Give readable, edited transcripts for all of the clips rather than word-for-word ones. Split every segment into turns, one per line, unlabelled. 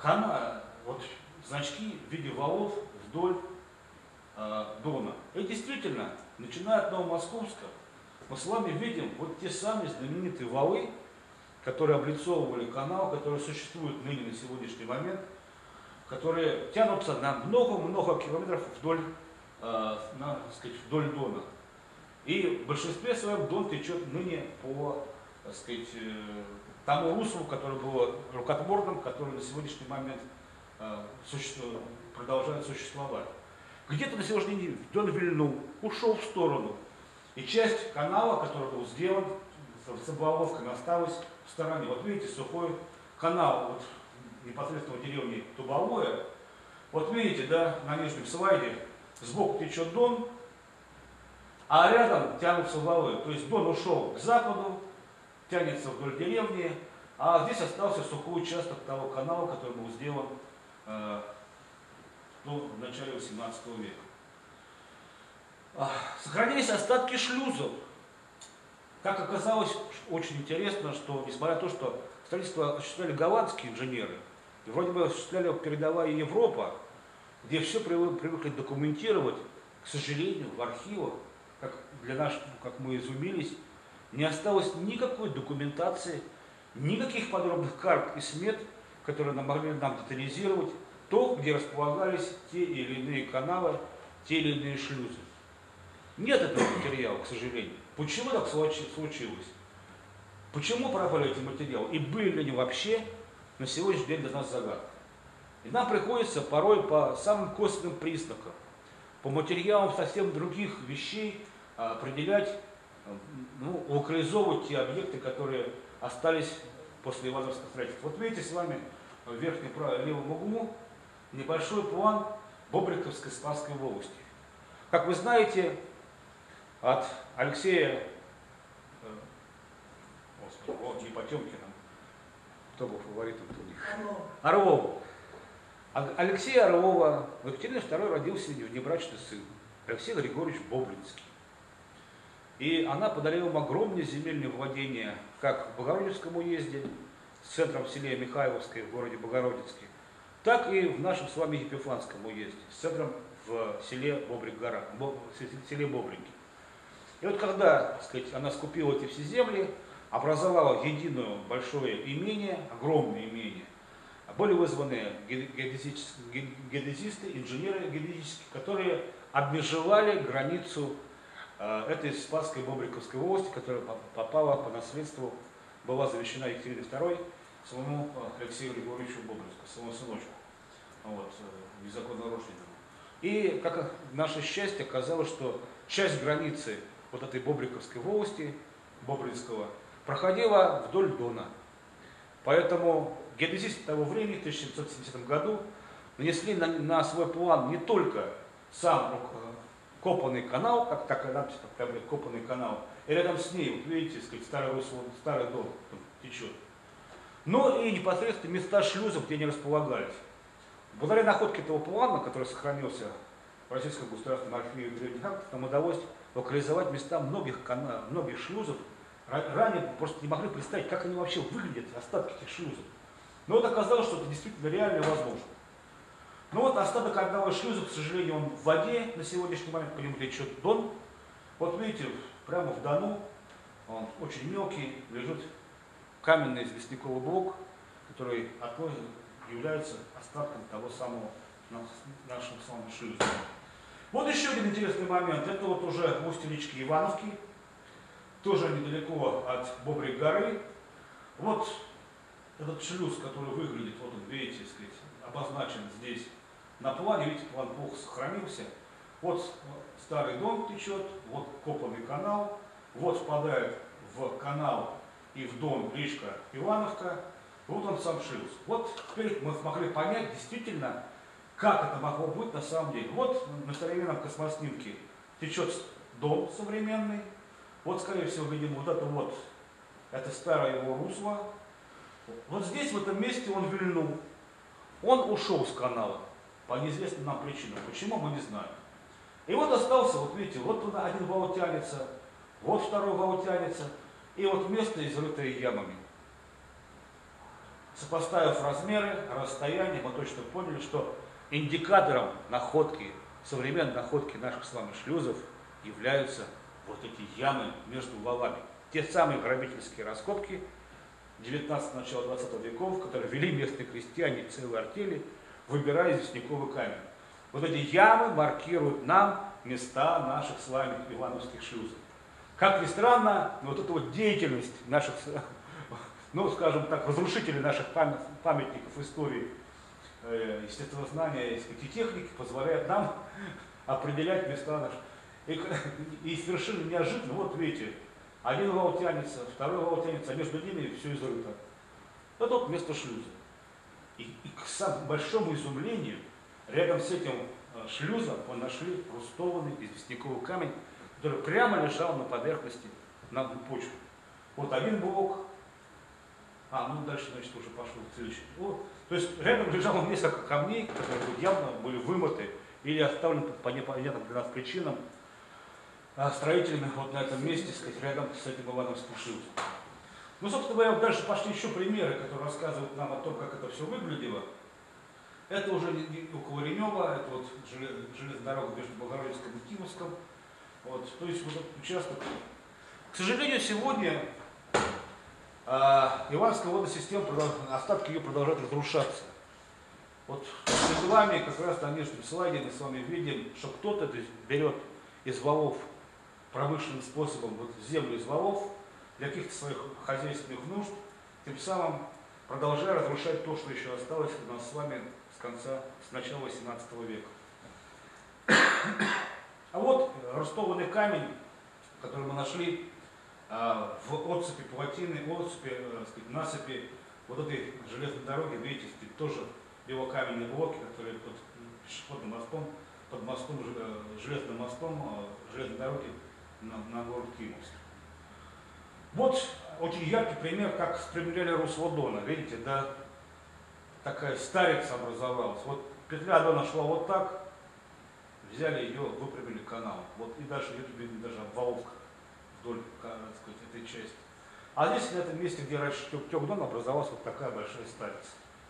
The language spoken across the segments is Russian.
вот значки в виде валов вдоль Дона. И действительно, начиная от Новомосковска, мы с вами видим вот те самые знаменитые валы, которые облицовывали канал, которые существуют ныне на сегодняшний момент, которые тянутся на много-много километров вдоль, вдоль Дона. И в большинстве своем Дон течет ныне по, тому руслу, которое было рукотворным, которое на сегодняшний момент продолжает существовать. Где-то на сегодняшний день Дон вильнул, ушел в сторону. И часть канала, который был сделан с обловками, осталась в стороне. Вот видите, сухой канал вот, непосредственно в деревне Тубовое. Вот видите, да, на нижнем слайде сбоку течет Дон, а рядом тянутся валы. То есть Дон ушел к западу, тянется вдоль деревни, а здесь остался сухой участок того канала, который был сделан в начале 18 века. Сохранились остатки шлюзов. Как оказалось, очень интересно, что несмотря на то, что строительство осуществляли голландские инженеры, и вроде бы осуществляли передовая Европа, где все привыкли документировать, к сожалению, в архивах, как мы изумились, не осталось никакой документации, никаких подробных карт и смет, которые могли нам детализировать то, где располагались те или иные каналы, те или иные шлюзы. Нет этого материала, к сожалению. Почему так случилось? Почему пропали эти материалы? И были ли они вообще на сегодняшний день для нас загадкой? И нам приходится порой по самым косвенным признакам, по материалам совсем других вещей определять, локализовывать те объекты, которые остались после Ивановского строительства. Вот видите с вами в верхнем левом углу небольшой план Бобриковской Спасской волости. Как вы знаете, от Алексея, не Потемкина, кто был фаворитом у них? Орлова. Алексея Орлова в Екатерине II родился внебрачный сын, Алексей Григорьевич Боблинский. И она подарила ему огромные земельные владения как в Богородицком уезде, с центром в селе Михайловское, в городе Богородицке, так и в нашем с вами Епифанском уезде, с центром в селе Бобрик-гора, в селе Бобрики. И вот когда, она скупила эти все земли, образовала единое большое имение, огромное имение, были вызваны геодезисты, инженеры геодезические, которые обмежевали границу этой Спасской Бобриковской волости, которая попала по наследству, была завещена Екатериной II своему Алексею Григорьевичу Бобринскому, своему сыночку, незаконно рожденному. И, как наше счастье, оказалось, что часть границы вот этой Бобриковской волости, Бобринского, проходила вдоль Дона. Поэтому геодезисты того времени, в 1770 году, нанесли на свой план не только сам копанный канал, как копанный канал, и рядом с ней, вот видите, старый Дон течет, но и непосредственно места шлюзов, где они располагались. Благодаря находке этого плана, который сохранился в Российском государственном архиве древних актов, нам удалось локализовать места многих шлюзов. Ранее просто не могли представить, как они вообще выглядят, остатки этих шлюзов. Но вот оказалось, что это действительно реально и возможно. Но вот остаток одного из шлюза, к сожалению, он в воде на сегодняшний момент, по нему течет Дон. Вот видите, прямо в Дону, он очень мелкий, лежит каменный известняковый блок, который является остатком того самого нашего самого шлюза. Вот еще один интересный момент. Это вот уже устье речки Ивановки, тоже недалеко от Бобрик горы. Вот этот шлюз, который выглядит, вот он, видите, обозначен здесь на плане. Видите, план плохо сохранился. Вот старый Дон течет, вот копанный канал, вот впадает в канал и в Дон речка Ивановка. Вот он сам шлюз. Вот теперь мы смогли понять действительно, как это могло быть на самом деле. Вот на современном космоснимке течет Дон современный. Вот, скорее всего, видимо, это старое его русло. Вот здесь, в этом месте, он вильнул. Он ушел с канала по неизвестным нам причинам. Почему, мы не знаем. И вот остался, вот видите, вот туда один вал тянется, вот второй вал тянется, и вот место, изрытое ямами. Сопоставив размеры, расстояние, мы точно поняли, что индикатором находки, современной находки наших с вами шлюзов являются вот эти ямы между валами. Те самые грабительские раскопки 19 начала 20 веков, которые вели местные крестьяне, целые артели, выбирая известняковый камень. Вот эти ямы маркируют нам места наших с вами ивановских шлюзов. Как ни странно, вот эта вот деятельность наших, ну скажем так, разрушителей наших памятников истории, естествознания и техники позволяет нам определять места наших. И совершенно неожиданно, вот видите, один вал тянется, второй вал тянется, а между ними все изрыто. Это вот место шлюза. И к самому большому изумлению, рядом с этим шлюзом мы нашли рустованный известняковый камень, который прямо лежал на поверхности, на почве. Вот один блок, ну дальше, значит, уже пошло следующий. Вот. То есть рядом лежало несколько камней, которые явно были вымыты или оставлены по непонятным для нас причинам строителями вот на этом месте, сказать, рядом с этим ивановским шлюзом. Ну, собственно говоря, вот дальше пошли еще примеры, которые рассказывают нам о том, как это все выглядело. Это уже около Ренева, это вот железная дорога между Болгородицком и Кимовском. Вот, то есть вот этот участок. К сожалению, сегодня Ивановская водная система, остатки ее продолжают разрушаться. Вот перед вами, как раз на нижнем слайде, мы с вами видим, что кто-то берет из валов промышленным способом вот землю из валов для каких-то своих хозяйственных нужд, тем самым продолжая разрушать то, что еще осталось у нас с вами с начала 18 века. А вот рустованный камень, который мы нашли в отсыпи плотины, насыпи вот этой железной дороги, видите, тоже белокаменные блоки, которые под пешеходным мостом, под мостом, железным мостом железной дороги на город Кимовск. Вот очень яркий пример, как спрямляли русло Дона. Видите, да, такая старица образовалась. Вот петля Дона шла вот так, взяли ее, выпрямили канал. Вот и дальше идет видно даже обваловка вдоль, так сказать, этой части. А здесь, на этом месте, где раньше тек Дон, образовалась вот такая большая старица.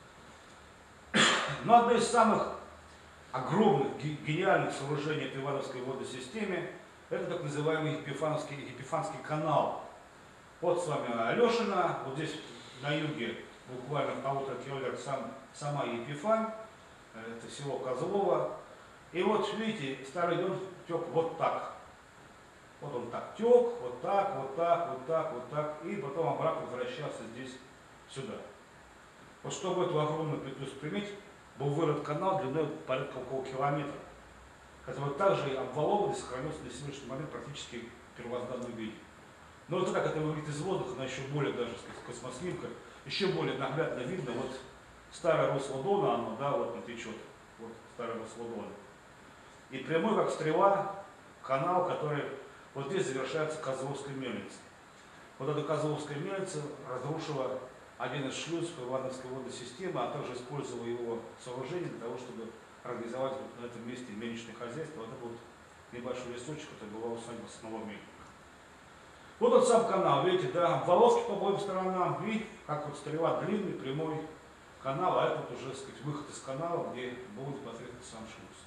Но одно из самых огромных, гениальных сооружений этой Ивановской водной системе — это так называемый Епифанский канал. Вот с вами Алешина, вот здесь на юге, буквально в 1,5 километра сама Епифань, это село Козлово. И вот видите, старый Дон тек вот так. Вот он так тек, вот так, вот так, вот так, вот так, и потом обратно возвращался здесь, сюда. Вот чтобы эту огромную петлю спрямить, был вырыт канал длиной порядка около километра, который также обвалован и сохранился на сегодняшний момент практически в первозданном виде. Но вот так это выглядит из воздуха, она еще более даже, сказать, космоснимка, еще более наглядно видно, вот старое русло Дона, оно, да, вот течет, вот старое русло Дона. И прямой, как стрела, канал, который вот здесь завершается Козловской мельницей. Вот эта Козловская мельница разрушила один из шлюзов Ивановской водной системы, а также использовала его сооружение для того, чтобы организовать вот на этом месте мельничное хозяйство. Вот это вот небольшой лесочек, это была усадьба самого мельника. Вот тот сам канал, видите, да, обваловки по обоим сторонам, и как вот стрела, длинный, прямой канал, а это вот уже, так сказать, выход из канала, где будет непосредственно сам шлюз.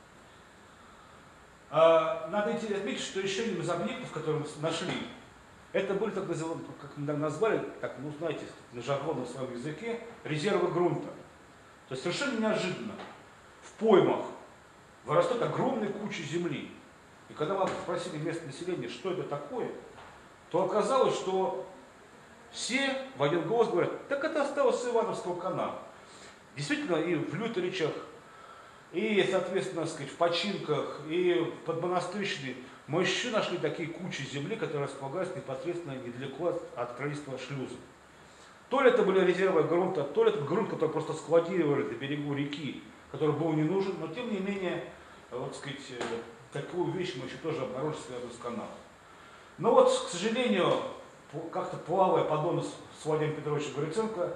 Надо отметить, что еще один из объектов, которые мы нашли, это были, так называемые, как мы назвали, так, ну знаете, на жаргонном своем языке, резервы грунта. То есть совершенно неожиданно в поймах вырастет огромная куча земли. И когда мы спросили местное население, что это такое, то оказалось, что все в один голос говорят, так это осталось с Ивановского канала. Действительно, и в Лютеричах, и, соответственно, сказать, в починках, и в Подмонастырщине мы еще нашли такие кучи земли, которые располагались непосредственно недалеко от строительства шлюза. То ли это были резервы грунта, то ли это грунт, который просто складировали на берегу реки, который был не нужен, но тем не менее, вот, сказать, такую вещь мы еще тоже обнаружили, связанную с каналом. Но вот, к сожалению, как-то плавая по Дону с Владимиром Петровичем Гриценко,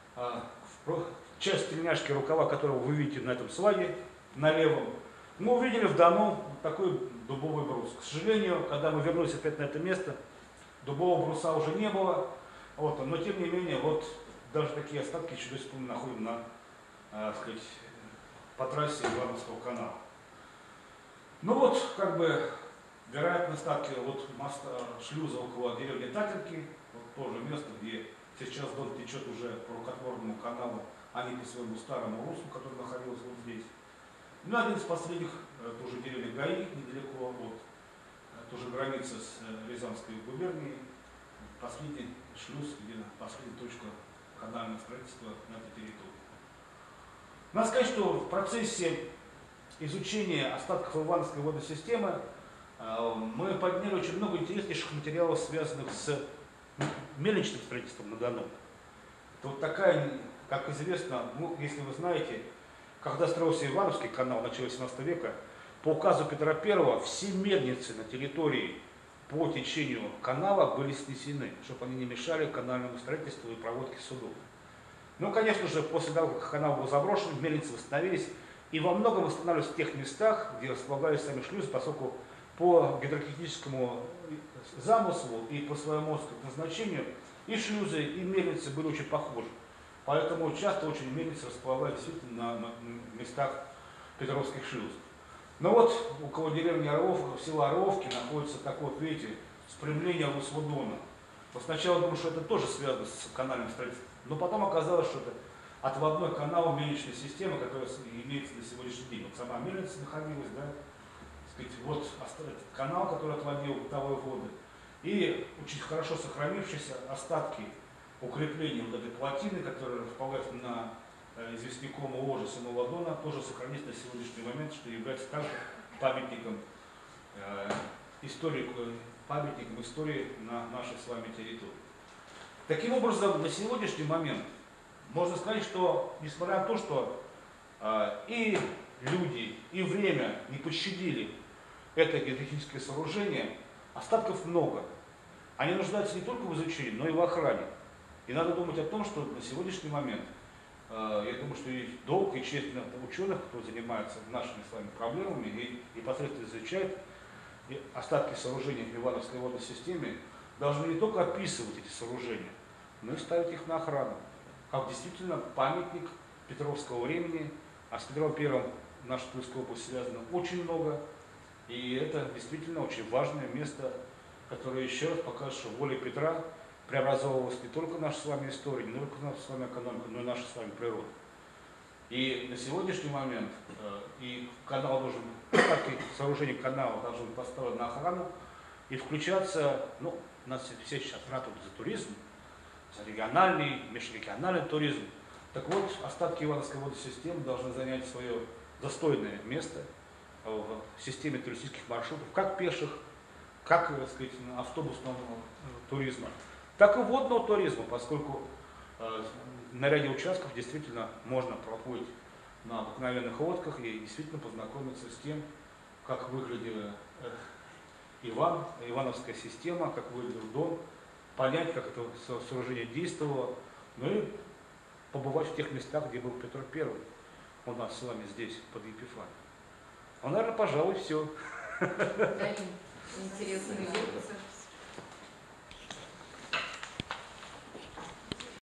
часть тельняшки, рукава которого вы видите на этом слайде, на левом, мы увидели в Дону такой дубовый брус. К сожалению, когда мы вернулись опять на это место, дубового бруса уже не было, вот, но тем не менее, вот даже такие остатки еще до сих пор находим на, сказать, по трассе Ивановского канала. Ну вот, как бы, вероятно, остатки от моста, шлюза около деревни Татинки, вот тоже место, где сейчас Дон течет уже по рукотворному каналу, а не по своему старому руслу, который находился вот здесь. Ну, один из последних, тоже деревня Гаи, недалеко от тоже границы с Рязанской губернией, последний шлюз, где последняя точка канального строительства на этой территории. Надо сказать, что в процессе изучения остатков Ивановской водосистемы мы подняли очень много интереснейших материалов, связанных с мельничным строительством на Дону. Это вот такая, как известно, ну, если вы знаете, когда строился Ивановский канал в начале 17 века, по указу Петра I все мельницы на территории по течению канала были снесены, чтобы они не мешали канальному строительству и проводке судов. Ну, конечно же, после того, как канал был заброшен, мельницы восстановились и во многом восстанавливались в тех местах, где располагались сами шлюзы, поскольку по гидротехническому замыслу и по своему назначению и шлюзы, и мельницы были очень похожи. Поэтому часто очень мельницы располагались действительно на местах петровских шлюзов. Но вот около деревни Орловка, села Орловки, находится такое, вот видите, спрямление русла Дона. Вот сначала думал, что это тоже связано с канальным строительством, но потом оказалось, что это отводной канал мельничной системы, которая имеется на сегодняшний день. Вот сама мельница находилась, да, сказать, вот канал, который отводил бытовые воды, и очень хорошо сохранившиеся остатки укрепления вот этой плотины, которая располагается на известняком ложе самого Дона, тоже сохранится на сегодняшний момент, что является также памятником истории на нашей с вами территории. Таким образом, на сегодняшний момент можно сказать, что несмотря на то, что и люди, и время не пощадили это гидротехническое сооружение, остатков много. Они нуждаются не только в изучении, но и в охране. И надо думать о том, что на сегодняшний момент, я думаю, что и долг, и честь ученых, кто занимается нашими с вами проблемами и непосредственно изучает остатки сооружений в Ивановской водной системе, должны не только описывать эти сооружения, но и ставить их на охрану. Как действительно памятник Петровского времени, а с Петром I в нашей Тульской области связано очень много. И это действительно очень важное место, которое еще раз покажет, что волей Петра преобразовывалась не только наша с вами история, не только наша с вами экономика, но и наша с вами природа. И на сегодняшний момент и канал должен, сооружение канала должно быть поставлено на охрану и включаться, ну, у нас все сейчас ратуют за туризм, за региональный, межрегиональный туризм. Так вот, остатки Ивановской водной системы должны занять свое достойное место в системе туристических маршрутов, как пеших, как, так сказать, автобусного туризма, так и водного туризма, поскольку на ряде участков действительно можно проплыть на обыкновенных лодках и действительно познакомиться с тем, как выглядела Ивановская система, как выглядел Дон, понять, как это сооружение действовало, ну и побывать в тех местах, где был Петр I у нас с вами здесь, под Епифанией. Ну, наверное, пожалуй, все.
Интересно.